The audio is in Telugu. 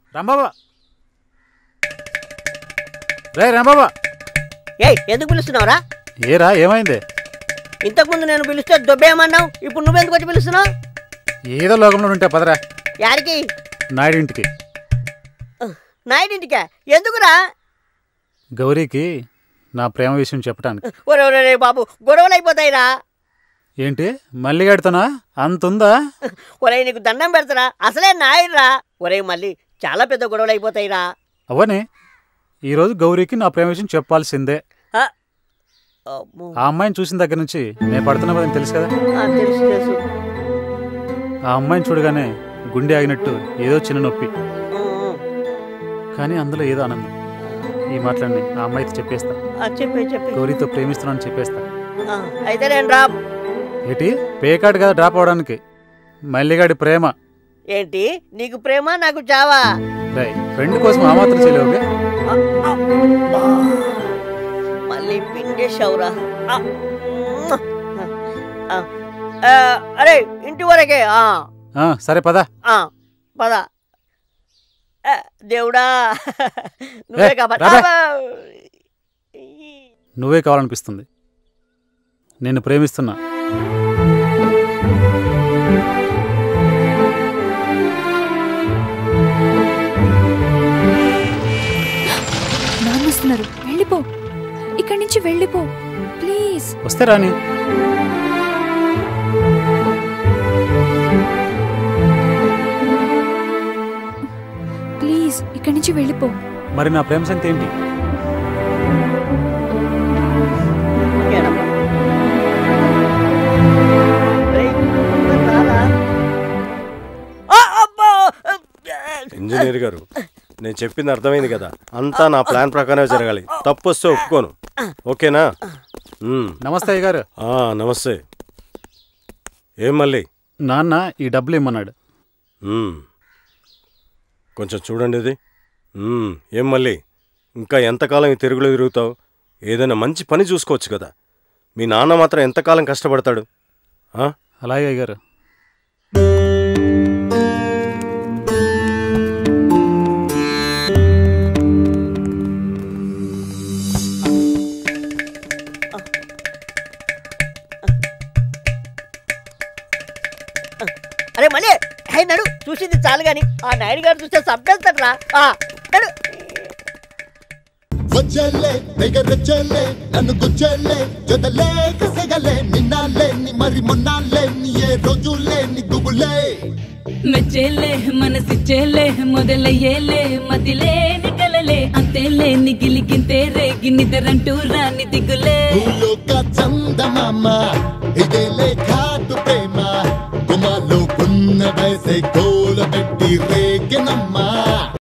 రాంబాబా, రే రాంబాబా. ఎందుకు పిలుస్తున్నావురా? ఏరా ఏమైంది? ఇంతకుముందు నేను పిలిస్తే దొబ్బేయమన్నావు, ఇప్పుడు నువ్వెందుకు వచ్చి పిలుస్తున్నావు? ఏదో లోకంలో ఉంటే పదరా. యాడికి? నాయుడింటికి. నాయుడింటికా? ఎందుకురా? గౌరీకి నా ప్రేమ విషయం చెప్పటానికి. ఒరే బాబు, గొడవలు అయిపోతాయిరా. ఏంటి మల్లిగాడితోనా? అంతుందా? ఒరే నీకు దండం పెడతారా, అసలే నాయుడురా. ఒరే మళ్ళీ చాలా పెద్ద గొడవలు అయిపోతాయిరా. అవని ఈరోజు గౌరీకి నా ప్రేమ విషయం చెప్పాల్సిందే. ఆ అమ్మాయిని చూసిన దగ్గర నుంచి నేను పడుతున్నా కదని తెలుసు కదా. తెలుసు తెలుసు. ఆ అమ్మాయిని చూడగానే గుండె ఆగినట్టు ఏదో చిన్న నొప్పి, కానీ అందులో ఏదో ఆనందం. ఈ మాటలన్నీ ఆ అమ్మాయితో చెప్పేస్తా. గౌరీతో ప్రేమిస్తున్నాను చెప్పేస్తా. అయితే నేను డ్రాప్. ఏంటి పేకాడు కదా డ్రాప్ అవడానికి? మల్లిగాడి ప్రేమ ఏంటి? నీకు ప్రేమ నాకు చావా? ఫ్రెండ్ కోసం ఆ మాత్రం చేయలేవు. మళ్ళీ పిండేశావురా. అరే ఇంటి వరకే. సరే పద పద. దేవుడా నువ్వే కాబట్టి నువ్వే కావాలనిపిస్తుంది. నేను ప్రేమిస్తున్నా. నాన్నొస్తున్నారు, వెళ్ళిపో, ఇక్కడి నుంచి వెళ్ళిపో ప్లీజ్. వస్తే రాని. ప్లీజ్ ఇక్కడి నుంచి వెళ్ళిపో. మరి నా ప్రేమ సంగతి ఏంటి? ఇంజనీర్ గారు, నేను చెప్పింది అర్థమైంది కదా. అంతా నా ప్లాన్ ప్రకారమే జరగాలి. తప్పు వస్తే ఒప్పుకోను. ఓకేనా? నమస్తే గారు. నమస్తే. ఏం మళ్ళీ? నాన్న ఈ డబ్బులు ఇమ్మన్నాడు. కొంచెం చూడండి ఇది. ఏం మళ్ళీ ఇంకా ఎంతకాలం ఈ తిరుగులో తిరుగుతావు? ఏదైనా మంచి పని చూసుకోవచ్చు కదా. మీ నాన్న మాత్రం ఎంతకాలం కష్టపడతాడు? అలాగే గారు. అరే మళ్ళీ నడు, చూసింది చాలు గాని ఆ నాయుడు గారు చూస్తే చంపేస్తాడ్రా. వచ్చలే దగ్గరచలే నన్ను గుచ్చలే జొదలే కసగలే నిన్నాలే ని మరి మొన్నాలే ని ఏ రోజులే ని గుబులే మెచ్చేలే మనసిచ్చేలే మొదలయ్యేలే మదిలే నికలలే అంతేలే నిగిలిగింతే రేగి నిద్రంటూ రాని దిగులే భూలోక చందమామ ఇదేలే ఘాటు ప్రేమ గుమాలో ఉన్న వయసే కోల పెట్టి రేగినమ్మా.